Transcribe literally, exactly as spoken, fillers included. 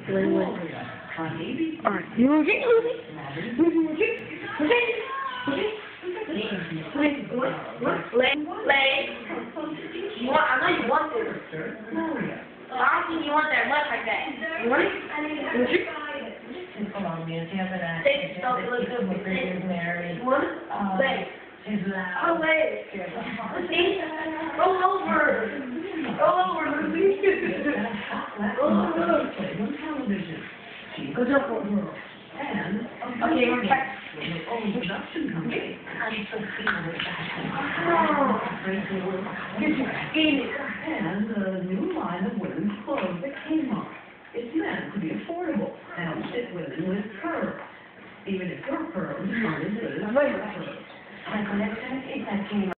Wait, wait. Alright, you move it, move it. Move it, move it. Move it. Move it. Leg, leg. You want, I know you want this. I don't think you want that much like that. You want it? Move it. In Colombia, do you have an accent? Take stuff, look good. He's married. You want it? Um, Leg. He's loud. Oh, leg. See? Roll over. Roll over, Lucy. Roll over. Go jump over. And, Okay, we're back. oh, production company. I'm so feeling And a new line of women's clothes that came up. It's meant to be affordable and fit women with curves. Even if your curves aren't as good as my curves. My collection is at